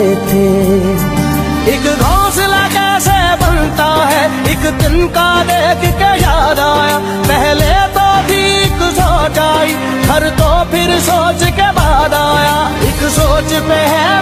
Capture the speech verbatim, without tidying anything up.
थे। एक घोंसला कैसे बनता है एक दिन का देख के याद आया, पहले तो ठीक सोच आई घर तो फिर सोच के बाद आया, एक सोच पे है